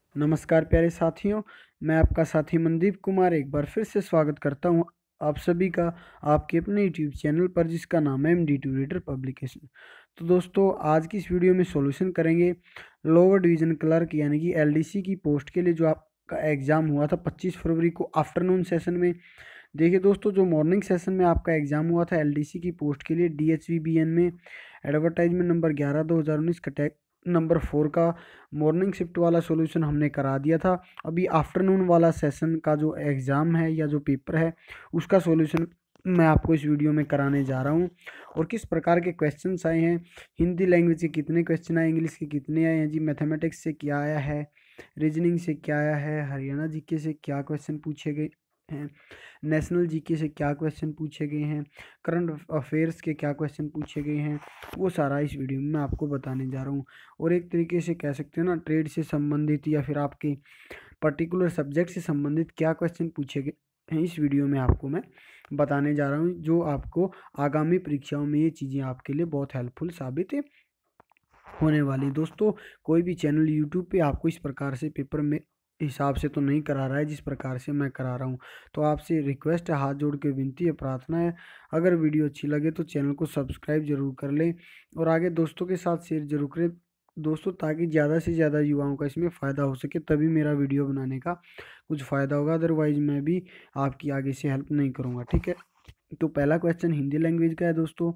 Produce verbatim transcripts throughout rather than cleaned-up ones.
नमस्कार प्यारे साथियों, मैं आपका साथी मनदीप कुमार एक बार फिर से स्वागत करता हूं आप सभी का आपके अपने यूट्यूब चैनल पर, जिसका नाम है M D to reader publication. तो दोस्तों, आज की इस वीडियो में सॉल्यूशन करेंगे लोअर डिवीज़न क्लर्क यानी कि एल डी सी की पोस्ट के लिए जो आपका एग्ज़ाम हुआ था पच्चीस फरवरी को आफ्टरनून सेशन में। देखिए दोस्तों, जो मॉर्निंग सेशन में आपका एग्ज़ाम हुआ था एल डी सी की पोस्ट के लिए D H V B N में एडवर्टाइजमेंट नंबर ग्यारह दो हज़ार उन्नीस कटैक नंबर फोर का मॉर्निंग शिफ्ट वाला सॉल्यूशन हमने करा दिया था। अभी आफ्टरनून वाला सेशन का जो एग्ज़ाम है या जो पेपर है उसका सॉल्यूशन मैं आपको इस वीडियो में कराने जा रहा हूं। और किस प्रकार के क्वेश्चंस आए हैं, हिंदी लैंग्वेज के कितने क्वेश्चन आए, इंग्लिश के कितने आए हैं जी, मैथमेटिक्स से क्या आया है, रीजनिंग से क्या आया है, हरियाणा जीके से क्या क्वेश्चन पूछे गए हैं, नेशनल जीके से क्या क्वेश्चन पूछे गए हैं, करंट अफेयर्स के क्या क्वेश्चन पूछे गए हैं, वो सारा इस वीडियो में मैं आपको बताने जा रहा हूँ। और एक तरीके से कह सकते हैं ना, ट्रेड से संबंधित या फिर आपके पर्टिकुलर सब्जेक्ट से संबंधित क्या क्वेश्चन पूछे गए हैं इस वीडियो में आपको मैं बताने जा रहा हूँ, जो आपको आगामी परीक्षाओं में ये चीज़ें आपके लिए बहुत हेल्पफुल साबित होने वाली। दोस्तों, कोई भी चैनल यूट्यूब पे आपको इस प्रकार से पेपर में हिसाब से तो नहीं करा रहा है जिस प्रकार से मैं करा रहा हूँ। तो आपसे रिक्वेस्ट है, हाथ जोड़ के विनती है, प्रार्थना है, अगर वीडियो अच्छी लगे तो चैनल को सब्सक्राइब जरूर कर लें और आगे दोस्तों के साथ शेयर जरूर करें दोस्तों, ताकि ज़्यादा से ज़्यादा युवाओं का इसमें फ़ायदा हो सके, तभी मेरा वीडियो बनाने का कुछ फ़ायदा होगा। अदरवाइज़ मैं भी आपकी आगे से हेल्प नहीं करूँगा, ठीक है। तो पहला क्वेश्चन हिंदी लैंग्वेज का है दोस्तों।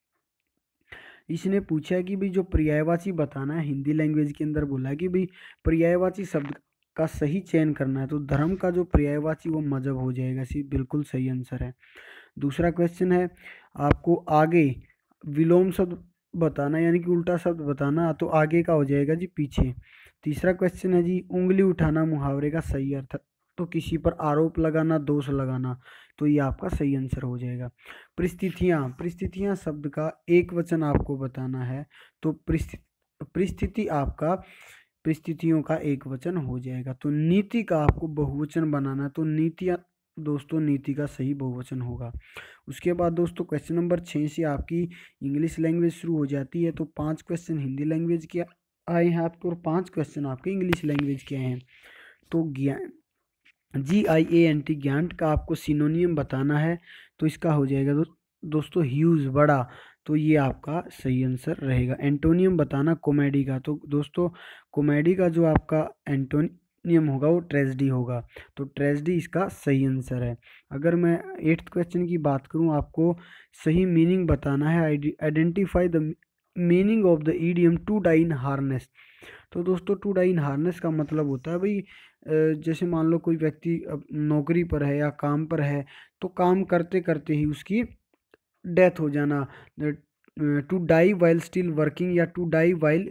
इसने पूछा है कि भाई जो पर्यायवाची बताना है, हिंदी लैंग्वेज के अंदर बोला है कि भाई पर्यायवाची शब्द का सही चयन करना है। तो धर्म का जो पर्यायवाची वो मजहब हो जाएगा, सी बिल्कुल सही आंसर है। दूसरा क्वेश्चन है, आपको आगे विलोम शब्द बताना यानी कि उल्टा शब्द बताना, तो आगे का हो जाएगा जी पीछे। तीसरा क्वेश्चन है जी, उंगली उठाना मुहावरे का सही अर्थ, तो किसी पर आरोप लगाना, दोष लगाना, तो ये आपका सही आंसर हो जाएगा। परिस्थितियाँ, परिस्थितियाँ शब्द का एक वचन आपको बताना है, तो परिस्थिति आपका परिस्थितियों का एक वचन हो जाएगा। तो नीति का आपको बहुवचन बनाना, तो नीतियाँ दोस्तों नीति का सही बहुवचन होगा। उसके बाद दोस्तों क्वेश्चन नंबर छः से आपकी इंग्लिश लैंग्वेज शुरू हो जाती है। तो पांच क्वेश्चन हिंदी लैंग्वेज के आए हैं आपके और पांच क्वेश्चन आपके इंग्लिश लैंग्वेज के आए हैं। तो ज्ञान, जी आई ए एन टी, ज्ञान का आपको सिनोनियम बताना है, तो इसका हो जाएगा दो, दोस्तों ह्यूज, बड़ा, तो ये आपका सही आंसर रहेगा। एंटोनियम बताना कॉमेडी का, तो दोस्तों कॉमेडी का जो आपका एंटोनियम होगा वो ट्रेजेडी होगा, तो ट्रेजेडी इसका सही आंसर है। अगर मैं एट्थ क्वेश्चन की बात करूं, आपको सही मीनिंग बताना है, identify the meaning of the idiom to die in harness. तो दोस्तों टू डाई इन हार्नेस का मतलब होता है भाई, जैसे मान लो कोई व्यक्ति नौकरी पर है या काम पर है, तो काम करते करते ही उसकी डेथ हो जाना, to die while still working, या टू डाई वाइल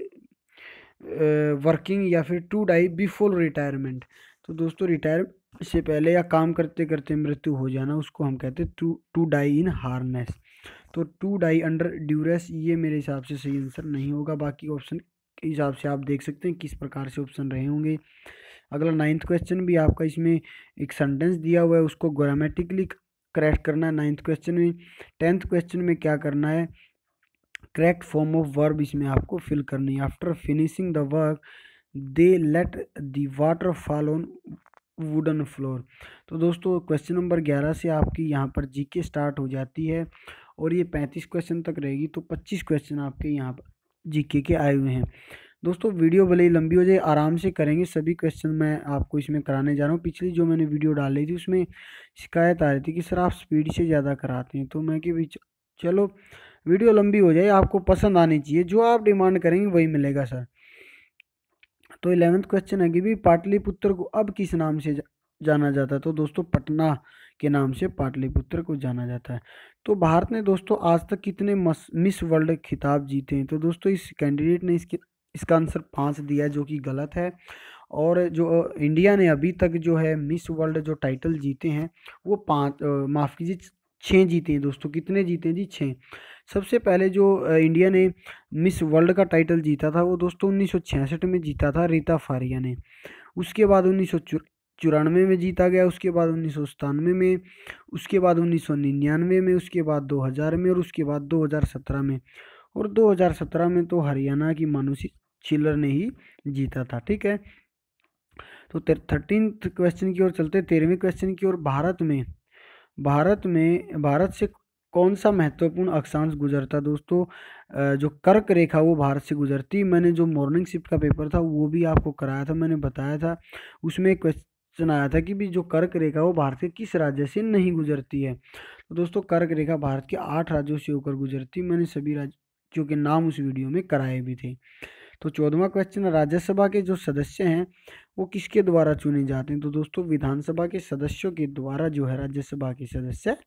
वर्किंग, या फिर टू डाई बिफोर रिटायरमेंट। तो दोस्तों रिटायर से पहले या काम करते करते मृत्यु हो जाना, उसको हम कहते हैं to to die in harness. तो टू डाई अंडर ड्यूरेस, ये मेरे हिसाब से सही आंसर नहीं होगा। बाकी ऑप्शन के हिसाब से आप देख सकते हैं किस प्रकार से ऑप्शन रहे होंगे। अगला नाइन्थ क्वेश्चन भी आपका, इसमें एक सेंटेंस दिया हुआ है, उसको ग्रामेटिकली करेक्ट करना है नाइन्थ क्वेश्चन में। टेंथ क्वेश्चन में क्या करना है, करेक्ट फॉर्म ऑफ वर्ब इसमें आपको फिल करनी है। After finishing the work they let the water fall on wooden floor. तो दोस्तों क्वेश्चन नंबर ग्यारह से आपकी यहाँ पर जीके स्टार्ट हो जाती है और ये पैंतीस क्वेश्चन तक रहेगी, तो पच्चीस क्वेश्चन आपके यहाँ पर जीके के आए हुए हैं। दोस्तों वीडियो भले ही लंबी हो जाए, आराम से करेंगे, सभी क्वेश्चन मैं आपको इसमें कराने जा रहा हूँ। पिछली जो मैंने वीडियो डाल रही थी उसमें शिकायत आ रही थी कि सर आप स्पीड से ज़्यादा कराते हैं, तो मैं कि भाई चलो वीडियो लंबी हो जाए, आपको पसंद आनी चाहिए, जो आप डिमांड करेंगे वही मिलेगा सर। तो इलेवेंथ क्वेश्चन है कि भी पाटलिपुत्र को अब किस नाम से जाना जाता है। तो दोस्तों पटना के नाम से पाटलिपुत्र को जाना जाता है। तो भारत ने दोस्तों आज तक कितने मिस वर्ल्ड खिताब जीते हैं। तो दोस्तों इस कैंडिडेट ने इसके इसका आंसर पाँच दिया है, जो कि गलत है। और जो इंडिया ने अभी तक जो है मिस वर्ल्ड जो टाइटल जीते हैं वो पाँच, माफ़ कीजिए छः जीते हैं दोस्तों। कितने जीते हैं जी, छः। सबसे पहले जो इंडिया ने मिस वर्ल्ड का टाइटल जीता था वो दोस्तों उन्नीस सौ छियासठ में जीता था, रीता फारिया ने। उसके बाद उन्नीस सौ चौरानवे में जीता गया, उसके बाद उन्नीस सौ सतानवे में, उसके बाद उन्नीस सौ निन्यानवे में, उसके बाद दो हज़ार में और उसके बाद दो हज़ार सत्रह में। और दो हज़ार सत्रह में तो हरियाणा की मानुषी चिल्लर ने ही जीता था, ठीक है। तो थर्टीन्थ क्वेश्चन की ओर चलते हैं, तेरहवें क्वेश्चन की ओर। भारत में भारत में भारत से कौन सा महत्वपूर्ण अक्षांश गुजरता? दोस्तों जो कर्क रेखा वो भारत से गुजरती। मैंने जो मॉर्निंग शिफ्ट का पेपर था वो भी आपको कराया था, मैंने बताया था, उसमें एक क्वेश्चन आया था कि भी जो कर्क रेखा वो भारत के किस राज्य से नहीं गुजरती है। तो दोस्तों कर्क रेखा भारत के आठ राज्यों से होकर गुजरती। मैंने सभी राज्यों के नाम उस वीडियो में कराए भी थे। तो चौदहवां क्वेश्चन, राज्यसभा के जो सदस्य हैं वो किसके द्वारा चुने जाते हैं? तो दोस्तों विधानसभा के सदस्यों के द्वारा जो है राज्यसभा के सदस्य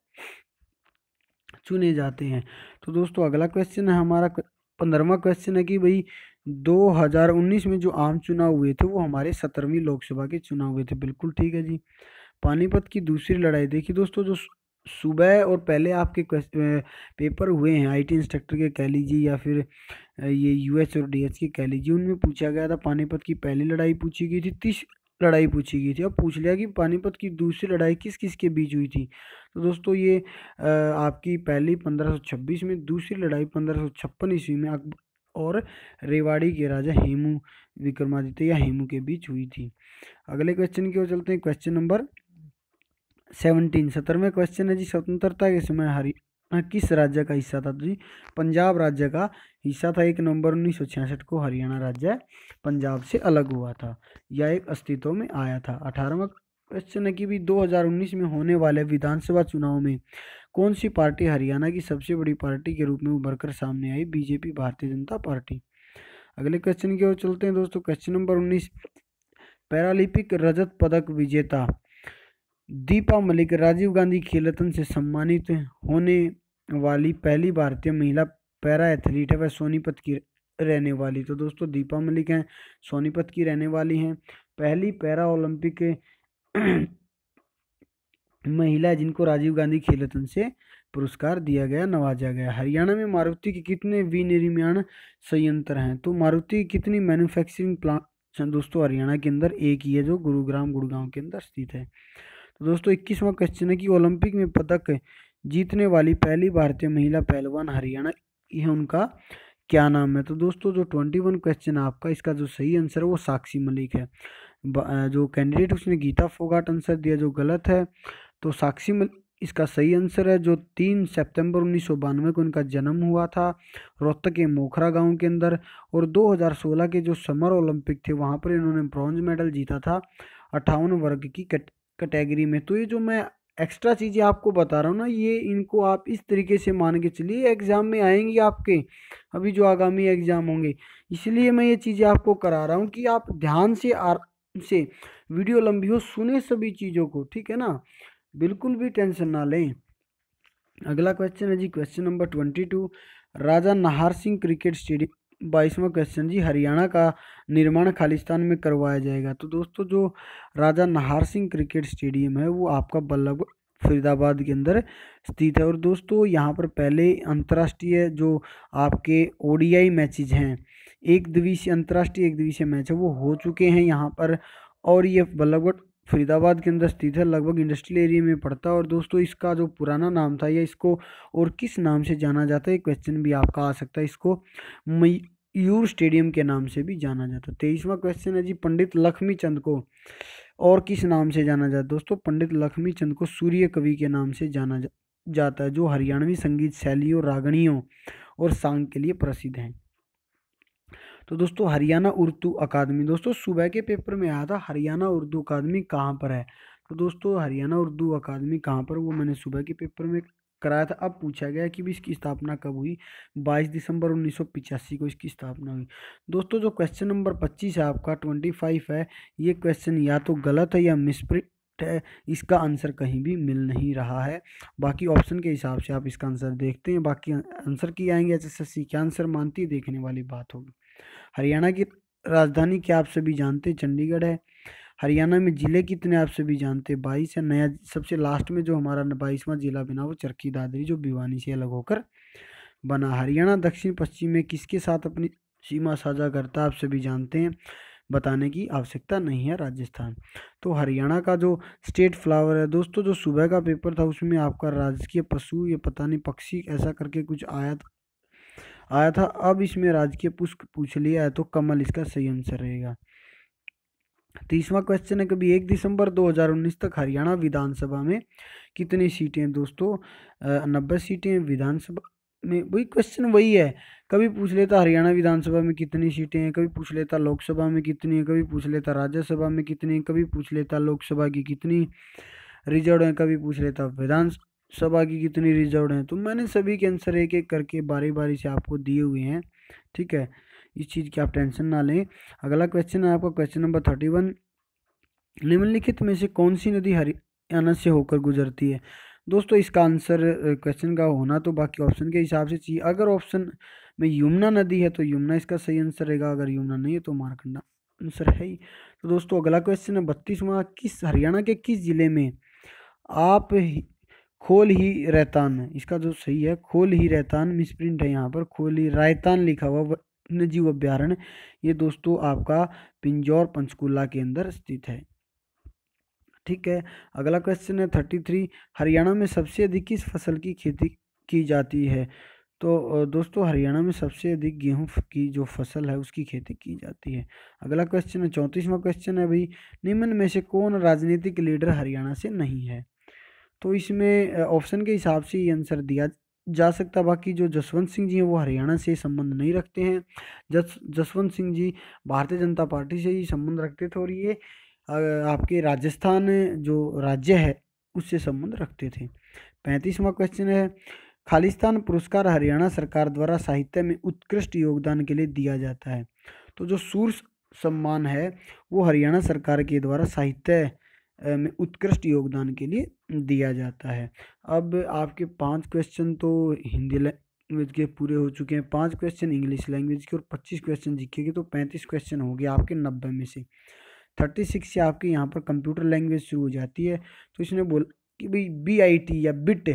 चुने जाते हैं। तो दोस्तों अगला क्वेश्चन है हमारा पंद्रहवां क्वेश्चन है कि भाई दो हज़ार उन्नीस में जो आम चुनाव हुए थे वो हमारे सत्रहवीं लोकसभा के चुनाव हुए थे। बिल्कुल ठीक है जी। पानीपत की दूसरी लड़ाई, देखिए दोस्तों जो सुबह और पहले आपके पेपर हुए हैं आईटी इंस्ट्रक्टर के कह लीजिए या फिर ये यूएच और डीएच के कह लीजिए, उनमें पूछा गया था पानीपत की पहली लड़ाई पूछी गई थी, तीस लड़ाई पूछी गई थी। अब पूछ लिया कि पानीपत की दूसरी लड़ाई किस किस के बीच हुई थी। तो दोस्तों ये आपकी पहली पंद्रह सौ छब्बीस में, दूसरी लड़ाई पंद्रह सौ छप्पन ईस्वी में अकबर और रेवाड़ी के राजा हेमू विक्रमादित्य या हेमू के बीच हुई थी। अगले क्वेश्चन की ओर चलते हैं, क्वेश्चन नंबर सेवनटीन, सत्रहवें क्वेश्चन है जी, स्वतंत्रता के समय हरियाणा किस राज्य का हिस्सा था? तो जी पंजाब राज्य का हिस्सा था। एक नवंबर उन्नीस सौ छियासठ को हरियाणा राज्य पंजाब से अलग हुआ था या एक अस्तित्व में आया था। अठारहवां क्वेश्चन है कि भी दो हज़ार उन्नीस में होने वाले विधानसभा चुनाव में कौन सी पार्टी हरियाणा की सबसे बड़ी पार्टी के रूप में उभर कर सामने आई? BJP, Bharatiya Janata party. अगले क्वेश्चन की ओर चलते हैं दोस्तों, क्वेश्चन नंबर उन्नीस, पैरालंपिक रजत पदक विजेता दीपा मलिक राजीव गांधी खेल रत्न से सम्मानित होने वाली पहली भारतीय महिला पैरा एथलीट है, वह सोनीपत की रहने वाली। तो दोस्तों दीपा मलिक हैं, सोनीपत की रहने वाली हैं, पहली पैरा ओलंपिक महिला जिनको राजीव गांधी खेल रत्न से पुरस्कार दिया गया, नवाजा गया। हरियाणा में मारुति के कितने विनिर्माण संयंत्र हैं? तो मारुति की कितनी मैन्युफैक्चरिंग प्लांट दोस्तों हरियाणा के अंदर एक ही है जो गुरुग्राम गुड़गांव के अंदर स्थित है। तो दोस्तों इक्कीसवां क्वेश्चन है कि ओलंपिक में पदक जीतने वाली पहली भारतीय महिला पहलवान हरियाणा की है, उनका क्या नाम है? तो दोस्तों जो ट्वेंटी वन क्वेश्चन है आपका, इसका जो सही आंसर है वो साक्षी मलिक है। जो कैंडिडेट उसने गीता फोगाट आंसर दिया जो गलत है। तो साक्षी मलिक इसका सही आंसर है, जो तीन सितंबर उन्नीस सौ बानवे को इनका जन्म हुआ था रोहतक के मोखरा गांव के अंदर, और दो हज़ार सोलह के जो समर ओलंपिक थे वहां पर इन्होंने ब्रॉन्ज मेडल जीता था अट्ठावन वर्ग की कैटेगरी में। तो ये जो मैं एक्स्ट्रा चीज़ें आपको बता रहा हूँ ना, ये इनको आप इस तरीके से मान के चलिए एग्जाम में आएंगी आपके, अभी जो आगामी एग्जाम होंगे, इसलिए मैं ये चीज़ें आपको करा रहा हूँ कि आप ध्यान से आराम से, वीडियो लंबी हो, सुने सभी चीज़ों को, ठीक है ना, बिल्कुल भी टेंशन ना लें। अगला क्वेश्चन है जी question number twenty two, Raja Nahar Singh cricket stadium. बाईसवां क्वेश्चन जी, हरियाणा का निर्माण खालिस्तान में करवाया जाएगा? तो दोस्तों जो राजा नाहर सिंह क्रिकेट स्टेडियम है वो आपका बल्लभ फरीदाबाद के अंदर स्थित है। और दोस्तों यहाँ पर पहले अंतर्राष्ट्रीय जो आपके ओडीआई मैचेज हैं, एक दिवसीय अंतर्राष्ट्रीय एक दिवसीय मैच है वो हो चुके हैं यहाँ पर, और ये बल्लभगढ़ फरीदाबाद के अंदर स्थित है, लगभग इंडस्ट्रियल एरिया में पड़ता है। और दोस्तों इसका जो पुराना नाम था या इसको और किस नाम से जाना जाता है, क्वेश्चन भी आपका आ सकता है, इसको मयूर स्टेडियम के नाम से भी जाना जाता है। तेईसवां क्वेश्चन है जी, पंडित लक्ष्मी चंद को और किस नाम से जाना जाता है? दोस्तों पंडित लक्ष्मी चंद को सूर्य कवि के नाम से जाना जा, जाता है, जो हरियाणवी संगीत शैलियों, रागणियों और सांग के लिए प्रसिद्ध हैं। तो दोस्तों हरियाणा उर्दू अकादमी, दोस्तों सुबह के पेपर में आया था हरियाणा उर्दू अकादमी कहाँ पर है? तो दोस्तों हरियाणा उर्दू अकादमी कहाँ पर, वो मैंने सुबह के पेपर में कराया था। अब पूछा गया कि भी इसकी स्थापना कब हुई? बाईस दिसंबर उन्नीस सौ पिचासी को इसकी स्थापना हुई। दोस्तों जो क्वेश्चन नंबर पच्चीस है आपका, ट्वेंटी फाइव है, ये क्वेश्चन या तो गलत है या मिसप्रिंट है, इसका आंसर कहीं भी मिल नहीं रहा है। बाकी ऑप्शन के हिसाब से आप इसका आंसर देखते हैं, बाकी आंसर की आएंगे एच एस एस सी क्या आंसर मानती है, देखने वाली बात होगी। हरियाणा की राजधानी क्या आप सभी जानते हैं? चंडीगढ़ है। हरियाणा में जिले कितने आप सभी जानते हैं? बाईस है। नया सबसे लास्ट में जो हमारा बाईसवां जिला बना वो चरखी दादरी, जो भिवानी से अलग होकर बना। हरियाणा दक्षिण पश्चिम में किसके साथ अपनी सीमा साझा करता है? आप सभी जानते हैं, बताने की आवश्यकता नहीं है, राजस्थान। तो हरियाणा का जो स्टेट फ्लावर है दोस्तों, जो सुबह का पेपर था उसमें आपका राजकीय पशु, ये पता नहीं पक्षी ऐसा करके कुछ आया था आया था अब इसमें राजकीय पुष्प पूछ लिया है, तो कमल इसका सही आंसर रहेगा। तीसवां क्वेश्चन है, कभी एक दिसंबर दो हज़ार उन्नीस तक हरियाणा विधानसभा में कितनी सीटें हैं दोस्तों? नब्बे सीटें विधानसभा में। वही क्वेश्चन वही है, कभी पूछ लेता हरियाणा विधानसभा में कितनी सीटें हैं, कभी पूछ लेता लोकसभा में कितनी है, कभी पूछ लेता राज्यसभा में कितनी है, कभी पूछ लेता लोकसभा की कितनी रिजर्व है, कभी पूछ लेता विधानसभा की कितनी रिजर्व है। तो मैंने सभी के आंसर एक एक करके बारी बारी से आपको दिए हुए हैं, ठीक है, इस चीज़ की आप टेंशन ना लें। अगला क्वेश्चन है आपका क्वेश्चन नंबर थर्टी वन, निम्नलिखित में से कौन सी नदी हरियाणा से होकर गुजरती है? दोस्तों इसका आंसर क्वेश्चन का होना तो बाकी ऑप्शन के हिसाब से चाहिए। अगर ऑप्शन में यमुना नदी है तो यमुना इसका सही आंसर रहेगा, अगर यमुना नहीं है तो मारकंडा आंसर है ही। तो दोस्तों अगला क्वेश्चन है बत्तीसवां, किस हरियाणा के किस जिले में आप ही, खोल ही रहतान, इसका जो सही है खोल ही रहतान, मिसप्रिंट है यहाँ पर, खोल ही रायतान लिखा हुआ वन्य जीव अभ्यारण्य, ये दोस्तों आपका पिंजौर पंचकुला के अंदर स्थित है, ठीक है। अगला क्वेश्चन है थर्टी थ्री, हरियाणा में सबसे अधिक किस फसल की खेती की जाती है? तो दोस्तों हरियाणा में सबसे अधिक गेहूं की जो फसल है उसकी खेती की जाती है। अगला क्वेश्चन है चौंतीसवां क्वेश्चन है भाई, निम्न में से कौन राजनीतिक लीडर हरियाणा से नहीं है? तो इसमें ऑप्शन के हिसाब से ये आंसर दिया जा सकता, बाकी जो जसवंत सिंह जी हैं वो हरियाणा से संबंध नहीं रखते हैं। जस जसवंत सिंह जी भारतीय जनता पार्टी से ही संबंध रखते थे और ये आपके राजस्थान जो राज्य है उससे संबंध रखते थे। पैंतीसवां क्वेश्चन है, खालिस्तान पुरस्कार हरियाणा सरकार द्वारा साहित्य में उत्कृष्ट योगदान के लिए दिया जाता है। तो जो सूर्य सम्मान है वो हरियाणा सरकार के द्वारा साहित्य में उत्कृष्ट योगदान के लिए दिया जाता है। अब आपके पांच क्वेश्चन तो हिंदी लैंग्वेज के पूरे हो चुके हैं, पांच क्वेश्चन इंग्लिश लैंग्वेज के और पच्चीस क्वेश्चन जीके के, तो पैंतीस क्वेश्चन हो गए आपके नब्बे में से। थर्टी सिक्स से आपके यहाँ पर कंप्यूटर लैंग्वेज शुरू हो जाती है। तो इसने बोला कि भाई बी आई टी या बिट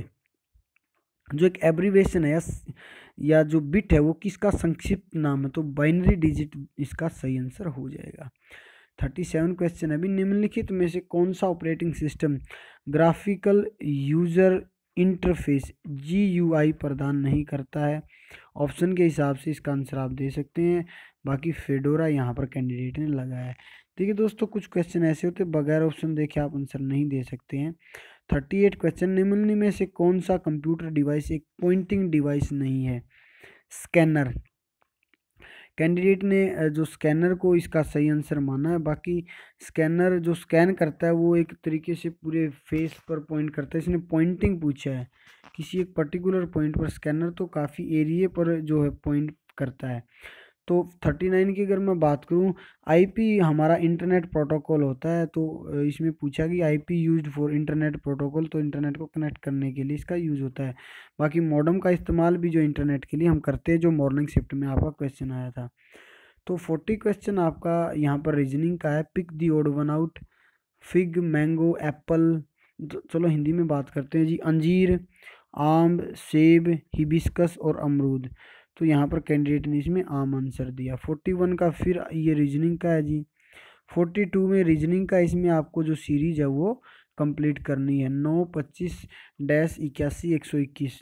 जो एक एब्रीवेशन है या, या जो बिट है वो किसका संक्षिप्त नाम है? तो बाइनरी डिजिट इसका सही आंसर हो जाएगा। थर्टी सेवन क्वेश्चन है, अभी निम्नलिखित में से कौन सा operating system graphical user interface G U I प्रदान नहीं करता है? ऑप्शन के हिसाब से इसका आंसर आप दे सकते हैं, बाकी फेडोरा यहाँ पर कैंडिडेट ने लगाया है। देखिए दोस्तों कुछ क्वेश्चन ऐसे होते हैं बगैर ऑप्शन देखे आप आंसर नहीं दे सकते हैं। थर्टी एट क्वेश्चन, निम्न में से कौन सा कंप्यूटर डिवाइस एक पॉइंटिंग डिवाइस नहीं है? स्कैनर। कैंडिडेट ने जो स्कैनर को इसका सही आंसर माना है, बाकी स्कैनर जो स्कैन करता है वो एक तरीके से पूरे फेस पर पॉइंट करता है, इसने पॉइंटिंग पूछा है किसी एक पर्टिकुलर पॉइंट पर, स्कैनर तो काफ़ी एरिया पर जो है पॉइंट करता है। तो थर्टी नाइन की अगर मैं बात करूं, आईपी हमारा इंटरनेट प्रोटोकॉल होता है, तो इसमें पूछा कि IP used for internet protocol, तो इंटरनेट को कनेक्ट करने के लिए इसका यूज़ होता है। बाकी मॉडेम का इस्तेमाल भी जो इंटरनेट के लिए हम करते हैं, जो मॉर्निंग शिफ्ट में आपका क्वेश्चन आया था। तो फोर्टी क्वेश्चन आपका यहाँ पर रीजनिंग का है, pick the odd one out, fig, mango, apple, चलो हिंदी में बात करते हैं जी, अंजीर, आम, सेब, हिबिस्कस और अमरूद। तो यहाँ पर कैंडिडेट ने इसमें आम आंसर दिया। फोर्टी वन का फिर ये रीजनिंग का है जी। फोर्टी टू में रीजनिंग का, इसमें आपको जो सीरीज है वो कंप्लीट करनी है, नौ, पच्चीस, डैश, इक्यासी, एक सौ इक्कीस।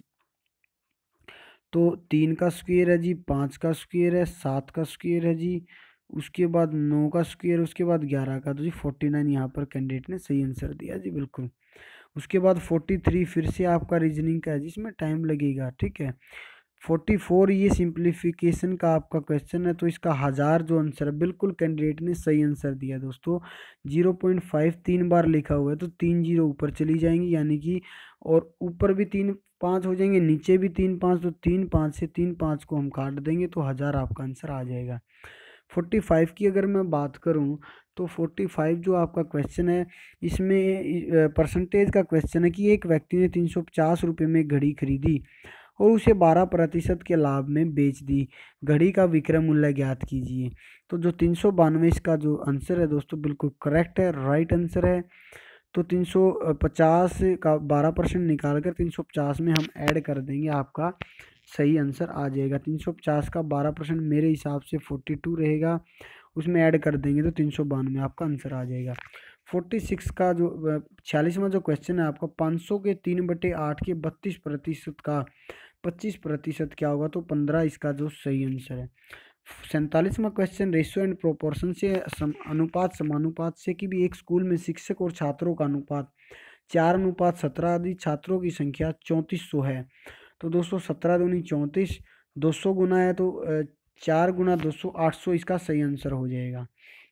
तो तीन का स्क्वायर है जी, पाँच का स्क्वायर है, सात का स्क्वायर है जी, उसके बाद नौ का स्क्वायर, उसके बाद ग्यारह का, तो जी फोर्टी नाइन यहाँ पर कैंडिडेट ने सही आंसर दिया जी बिल्कुल। उसके बाद फोर्टी थ्री फिर से आपका रीजनिंग का है जिसमें टाइम लगेगा, ठीक है। फोर्टी फोर ये सिंप्लीफिकेशन का आपका क्वेश्चन है, तो इसका हज़ार जो आंसर है बिल्कुल कैंडिडेट ने सही आंसर दिया दोस्तों। जीरो पॉइंट फाइव तीन बार लिखा हुआ है तो तीन जीरो ऊपर चली जाएंगी, यानी कि और ऊपर भी तीन पाँच हो जाएंगे, नीचे भी तीन पाँच, तो तीन पाँच से तीन पाँच को हम काट देंगे तो हज़ार आपका आंसर आ जाएगा। फोर्टी फाइव की अगर मैं बात करूं तो फोर्टी फाइव जो आपका क्वेश्चन है इसमें परसेंटेज का क्वेश्चन है कि एक व्यक्ति ने तीन सौ पचास रुपये में घड़ी खरीदी और उसे बारह प्रतिशत के लाभ में बेच दी, घड़ी का विक्रय मूल्य ज्ञात कीजिए। तो जो तीन सौ बानवे इसका जो आंसर है दोस्तों बिल्कुल करेक्ट है, राइट आंसर है। तो तीन सौ पचास का बारह परसेंट निकाल कर तीन सौ पचास में हम ऐड कर देंगे, आपका सही आंसर आ जाएगा। तीन सौ पचास का बारह परसेंट मेरे हिसाब से फोर्टी टू रहेगा, उसमें ऐड कर देंगे तो तीन सौ बानवे आपका आंसर आ जाएगा। फोर्टी सिक्स का जो छियालीसवां जो क्वेश्चन है आपका, पाँच सौ के तीन बटे आठ के बत्तीस प्रतिशत का पच्चीस प्रतिशत क्या होगा? तो पंद्रह इसका जो सही आंसर है। सैंतालीसवां क्वेश्चन, रेशियो एंड प्रोपोर्शन से सम, अनुपात समानुपात से कि भी एक स्कूल में शिक्षक और छात्रों का अनुपात चार अनुपात सत्रह आदि छात्रों की संख्या चौंतीस सौ है। तो दोस्तों सत्रह दूनी चौंतीस, दो सौ गुना है तो चार गुना दो सौ आठ सौ इसका सही आंसर हो जाएगा।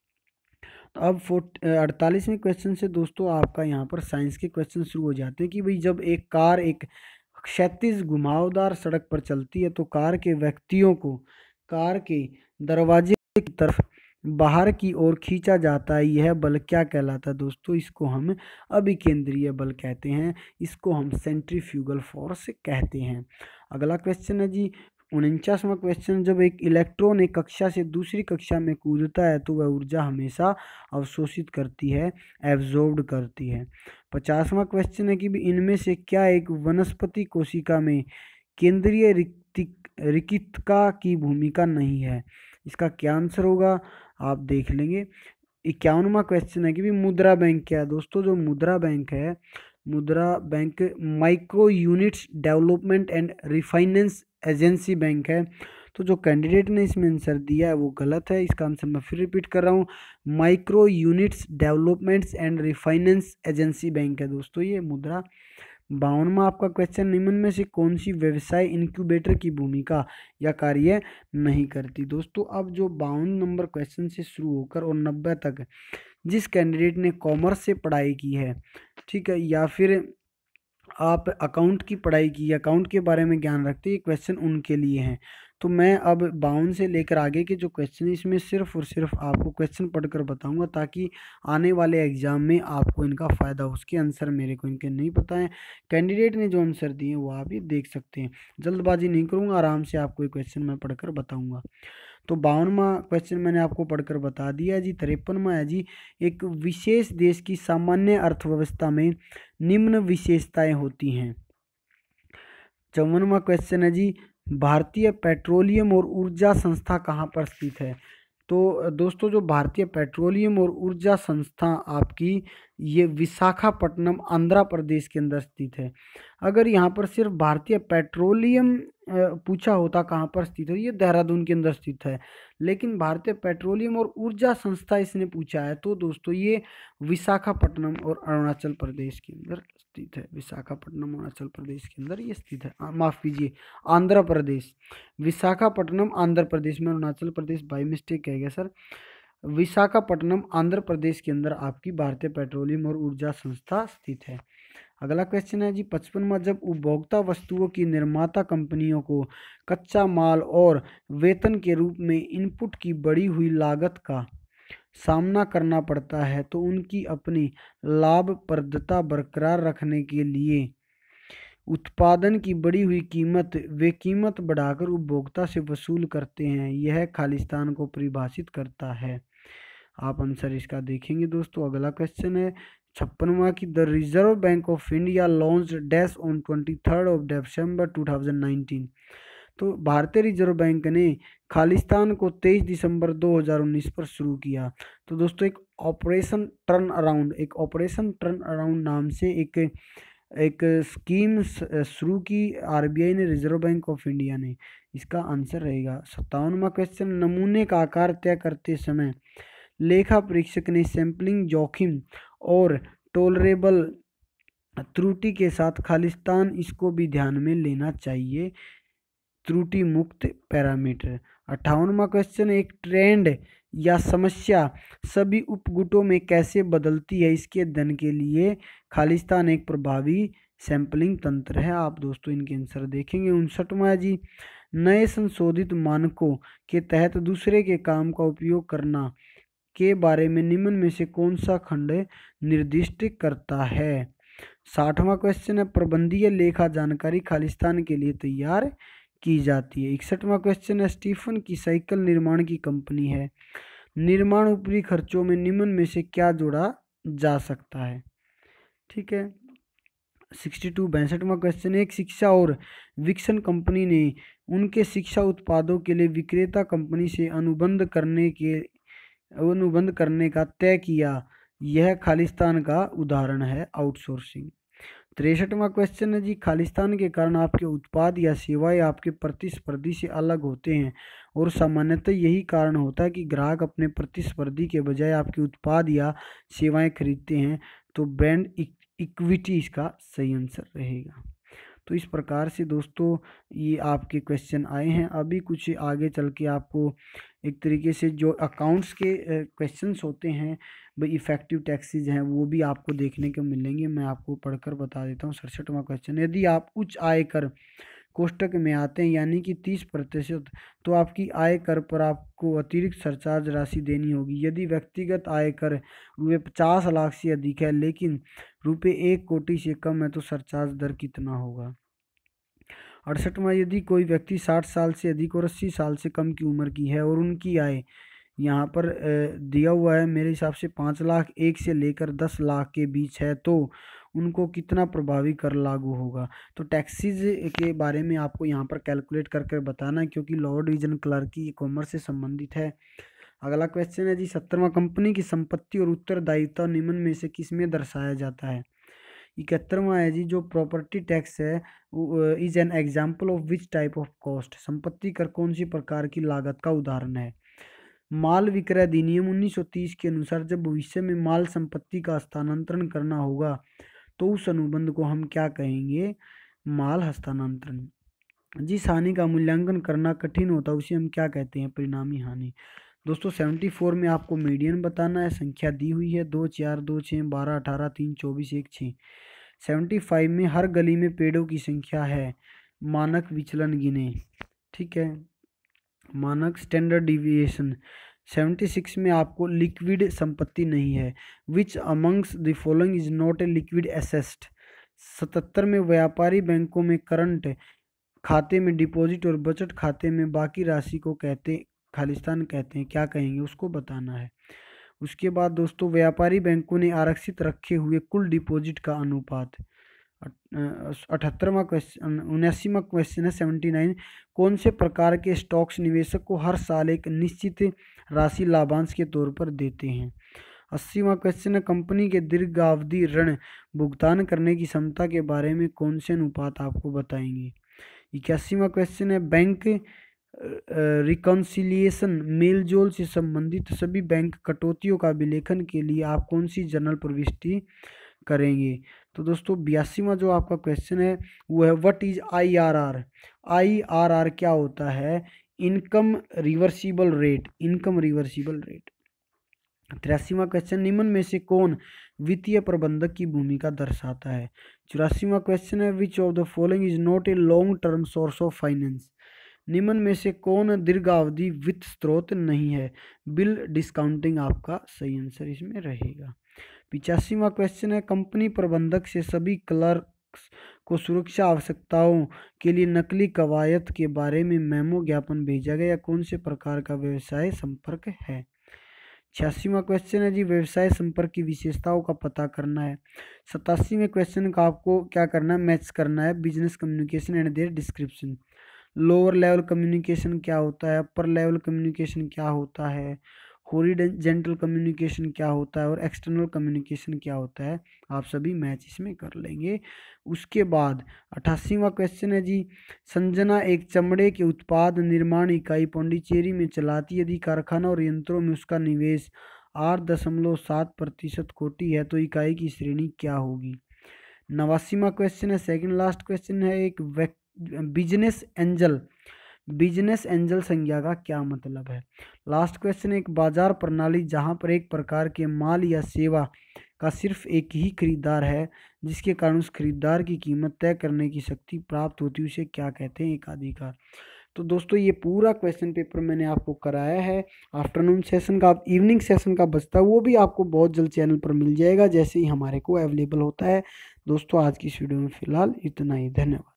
तो अब फोर्ट अड़तालीसवें क्वेश्चन से दोस्तों आपका यहाँ पर साइंस के क्वेश्चन शुरू हो जाते हैं कि भाई जब एक कार एक क्षैतिज घुमावदार सड़क पर चलती है तो कार के व्यक्तियों को कार के दरवाजे की तरफ बाहर की ओर खींचा जाता है, यह बल क्या कहलाता है दोस्तों? इसको हम अभिकेंद्रीय बल कहते हैं, इसको हम सेंट्रीफ्यूगल फोर्स कहते हैं। अगला क्वेश्चन है जी उनचासवां क्वेश्चन, जब एक इलेक्ट्रॉन एक कक्षा से दूसरी कक्षा में कूदता है तो वह ऊर्जा हमेशा अवशोषित करती है, एब्जॉर्ब्ड करती है। पचासवां क्वेश्चन है कि इनमें से क्या एक वनस्पति कोशिका में केंद्रीय रिक्तिका की भूमिका नहीं है? इसका क्या आंसर होगा आप देख लेंगे। इक्यावनवां क्वेश्चन है कि भी मुद्रा बैंक क्या है दोस्तों? जो मुद्रा बैंक है, Mudra bank micro units development and refinance agency bank है। तो जो कैंडिडेट ने इसमें आंसर दिया है वो गलत है। इसका आंसर मैं फिर रिपीट कर रहा हूँ, micro units developments and refinance agency bank है दोस्तों ये मुद्रा। बावनवा आपका क्वेश्चन, निम्न में से कौन सी व्यवसाय इंक्यूबेटर की भूमिका या कार्य नहीं करती? दोस्तों अब जो बावन नंबर क्वेश्चन से शुरू होकर और नब्बे तक जिस कैंडिडेट ने कॉमर्स से पढ़ाई की है, ठीक है, या फिर आप अकाउंट की पढ़ाई की, अकाउंट के बारे में ज्ञान रखते हैं, ये क्वेश्चन उनके लिए हैं। तो मैं अब बावन से लेकर आगे के जो क्वेश्चन है इसमें सिर्फ और सिर्फ आपको क्वेश्चन पढ़कर बताऊंगा ताकि आने वाले एग्जाम में आपको इनका फ़ायदा हो। उसके आंसर मेरे को इनके नहीं पता है, कैंडिडेट ने जो आंसर दिए वो आप ये देख सकते हैं। जल्दबाजी नहीं करूँगा, आराम से आपको ये क्वेश्चन मैं पढ़कर बताऊँगा। तो बावनवा क्वेश्चन मैंने आपको पढ़कर बता दिया जी। तिरपनवा है जी, एक विशेष देश की सामान्य अर्थव्यवस्था में निम्न विशेषताएं होती हैं। चौवनवा क्वेश्चन है जी, भारतीय पेट्रोलियम और ऊर्जा संस्था कहाँ पर स्थित है? तो दोस्तों जो भारतीय पेट्रोलियम और ऊर्जा संस्था आपकी ये विशाखापट्टनम आंध्र प्रदेश के अंदर स्थित है। अगर यहाँ पर सिर्फ भारतीय पेट्रोलियम पूछा होता कहाँ पर स्थित है, ये देहरादून के अंदर स्थित है, लेकिन भारतीय पेट्रोलियम और ऊर्जा संस्था इसने पूछा है तो दोस्तों ये विशाखापट्टनम और अरुणाचल प्रदेश के अंदर स्थित है। विशाखापट्टनम अरुणाचल प्रदेश के अंदर ये स्थित है, माफ़ कीजिए आंध्र प्रदेश, विशाखापट्टनम आंध्र प्रदेश में, अरुणाचल प्रदेश बाई मिस्टेक कह गया सर। विशाखापट्टनम आंध्र प्रदेश के अंदर आपकी भारतीय पेट्रोलियम और ऊर्जा संस्था स्थित है। अगला क्वेश्चन है जी पचपनवा, जब उपभोक्ता वस्तुओं की निर्माता कंपनियों को कच्चा माल और वेतन के रूप में इनपुट की बढ़ी हुई लागत का सामना करना पड़ता है तो उनकी अपनी लाभप्रदता बरकरार रखने के लिए उत्पादन की बढ़ी हुई कीमत वे कीमत बढ़ाकर उपभोक्ता से वसूल करते हैं, यह खालिस्तान को परिभाषित करता है। आप आंसर इसका देखेंगे दोस्तों। अगला क्वेश्चन है छप्पनवा की, the reserve bank of India launch dash on twenty third of December two thousand nineteen. तो भारतीय रिजर्व बैंक ने खालिस्तान को तेईस दिसंबर दो हज़ार उन्नीस पर शुरू किया। तो दोस्तों एक ऑपरेशन टर्न अराउंड एक ऑपरेशन टर्न अराउंड नाम से एक एक स्कीम शुरू की आरबीआई ने, रिजर्व बैंक ऑफ इंडिया ने। इसका आंसर रहेगा सत्तावनवा क्वेश्चन, नमूने का आकार तय करते समय लेखा परीक्षक ने सैंपलिंग जोखिम और टॉलरेबल त्रुटि के साथ खालिस्तान इसको भी ध्यान में लेना चाहिए, त्रुटि मुक्त पैरामीटर। अट्ठावनवा क्वेश्चन, एक ट्रेंड या समस्या सभी उपगुटों में कैसे बदलती है, इसके अध्ययन के लिए खालिस्तान एक प्रभावी सैंपलिंग तंत्र है। आप दोस्तों इनके आंसर देखेंगे। उनसठवां जी, नए संशोधित मानकों के तहत दूसरे के काम का उपयोग करना के बारे में निम्न में से कौन सा खंड निर्दिष्ट करता है? साठवां क्वेश्चन है, प्रबंधीय लेखा जानकारी खालिस्तान के लिए तैयार की जाती है। इकसठवां क्वेश्चन है, स्टीफन की साइकिल निर्माण की कंपनी है, निर्माण ऊपरी खर्चों में निम्न में से क्या जोड़ा जा सकता है? ठीक है। बासठ बासठवां क्वेश्चन है, एक शिक्षा और विकसन कंपनी ने उनके शिक्षा उत्पादों के लिए विक्रेता कंपनी से अनुबंध करने के अनुबंध करने का तय किया, यह खालिस्तान का उदाहरण है आउटसोर्सिंग। तिरसठवां क्वेश्चन है जी, खालिस्तान के कारण आपके उत्पाद या सेवाएं आपके प्रतिस्पर्धी से अलग होते हैं और सामान्यतः यही कारण होता है कि ग्राहक अपने प्रतिस्पर्धी के बजाय आपके उत्पाद या सेवाएं खरीदते हैं। तो ब्रांड इक्विटी इसका सही आंसर रहेगा। तो इस प्रकार से दोस्तों ये आपके क्वेश्चन आए हैं। अभी कुछ आगे चल के आपको एक तरीके से जो अकाउंट्स के क्वेश्चंस होते हैं भाई इफेक्टिव टैक्सेज हैं वो भी आपको देखने को मिलेंगे। मैं आपको पढ़कर बता देता हूँ। सड़सठवां क्वेश्चन, यदि आप उच्च आय कर कोष्टक में आते हैं यानी कि तीस प्रतिशत तो आपकी आय कर पर आपको अतिरिक्त सरचार्ज राशि देनी होगी। यदि व्यक्तिगत आय कर रुपये पचास लाख से अधिक है लेकिन रुपये एक कोटि से कम है तो सरचार्ज दर कितना होगा। अड़सठवां, यदि कोई व्यक्ति साठ साल से अधिक और अस्सी साल से कम की उम्र की है और उनकी आय यहाँ पर दिया हुआ है मेरे हिसाब से पाँच लाख एक से लेकर दस लाख के बीच है तो उनको कितना प्रभावी कर लागू होगा। तो टैक्सीज के बारे में आपको यहाँ पर कैलकुलेट करके बताना है क्योंकि लोअर डिवीजन क्लर्क की कॉमर्स से संबंधित है। अगला क्वेश्चन है जी, सत्तरवां, कंपनी की संपत्ति और उत्तरदायित्व निम्न में से किसमें दर्शाया जाता है। इकहत्तरवां है जी, जो प्रॉपर्टी टैक्स है is an example of which type of cost. संपत्ति कर कौन सी प्रकार की लागत का उदाहरण है। माल विक्रय अधिनियम उन्नीस सौ तीस के अनुसार जब भविष्य में माल संपत्ति का हस्तांतरण करना होगा तो उस अनुबंध को हम क्या कहेंगे, माल हस्तांतरण। जिस हानि का मूल्यांकन करना कठिन होता है उसे हम क्या कहते हैं, परिणामी हानि। दोस्तों चौहत्तर में आपको मीडियन बताना है। संख्या दी हुई है दो चार दो छः बारह अठारह तीन चौबीस एक छः। पचहत्तर में हर गली में पेड़ों की संख्या है, मानक विचलन गिने, ठीक है, मानक स्टैंडर्ड डिविएशन। छिहत्तर में आपको लिक्विड संपत्ति नहीं है, which amongst the following is not a liquid asset. सतहत्तर में व्यापारी बैंकों में करंट खाते में डिपॉजिट और बचत खाते में बाकी राशि को कहते खालिस्तान कहते हैं, क्या कहेंगे उसको बताना है। उसके बाद दोस्तों व्यापारी बैंकों ने आरक्षित रखे हुए कुल डिपॉजिट का अनुपात। अठहत्तरवां क्वेश्चन उन्यासीवां क्वेश्चन है सेवेंटी नाइन, कौन से प्रकार के स्टॉक्स निवेशक को हर साल एक निश्चित राशि लाभांश के तौर पर देते हैं। अस्सीवां क्वेश्चन है, कंपनी के दीर्घावधि ऋण भुगतान करने की क्षमता के बारे में कौन से अनुपात आपको बताएंगे। इक्यासीवां क्वेश्चन है, बैंक रिकॉन्सिलिएशन मेलजोल से संबंधित सभी बैंक कटौतियों का विलेखन के लिए आप कौन सी जर्नल प्रविष्टि करेंगे। तो दोस्तों बयासीवां जो आपका क्वेश्चन है वो है what is I R R. I R R क्या होता है, income reversible rate, income reversible rate. तिरासीवां क्वेश्चन, निम्न में से कौन वित्तीय प्रबंधक की भूमिका दर्शाता है। चौरासीवां क्वेश्चन है, which of the following is not a long term source of finance. निम्न में से कौन दीर्घावधि वित्त स्रोत नहीं है। बिल डिस्काउंटिंग आपका सही आंसर इसमें रहेगा। पिचासीवां क्वेश्चन है, कंपनी प्रबंधक से सभी क्लर्क्स को सुरक्षा आवश्यकताओं के लिए नकली कवायद के बारे में मेमो ज्ञापन भेजा गया, कौन से प्रकार का व्यवसाय संपर्क है। छियासीवां क्वेश्चन है जी, व्यवसाय संपर्क की विशेषताओं का पता करना है। सतासीवें क्वेश्चन का आपको क्या करना है, मैच करना है business communication and their description. Lower level communication क्या होता है, अपर लेवल कम्युनिकेशन क्या होता है, हॉरिजॉन्टल कम्युनिकेशन क्या होता है और एक्सटर्नल कम्युनिकेशन क्या होता है, आप सभी मैच इसमें कर लेंगे। उसके बाद अट्ठासीवां क्वेश्चन है जी, संजना एक चमड़े के उत्पाद निर्माण इकाई पौंडीचेरी में चलाती, यदि कारखाना और यंत्रों में उसका निवेश आठ दशमलव सात प्रतिशत कोटि है तो इकाई की श्रेणी क्या होगी। नवासीवां क्वेश्चन है, सेकंड लास्ट क्वेश्चन है, एक बिजनेस एंजल, बिजनेस एंजल संज्ञा का क्या मतलब है। लास्ट क्वेश्चन, एक बाजार प्रणाली जहां पर एक प्रकार के माल या सेवा का सिर्फ एक ही खरीदार है जिसके कारण उस खरीदार की कीमत तय करने की शक्ति प्राप्त होती है, उसे क्या कहते हैं, एकाधिकार। तो दोस्तों ये पूरा क्वेश्चन पेपर मैंने आपको कराया है। आफ्टरनून सेशन का, इवनिंग सेशन का बचता है वो भी आपको बहुत जल्द चैनल पर मिल जाएगा जैसे ही हमारे को अवेलेबल होता है। दोस्तों आज की इस वीडियो में फिलहाल इतना ही, धन्यवाद।